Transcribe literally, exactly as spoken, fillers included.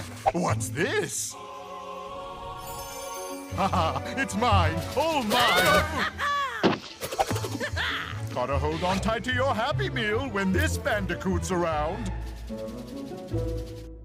What's this? Haha, it's mine, all mine! Gotta hold on tight to your Happy Meal when this Bandicoot's around.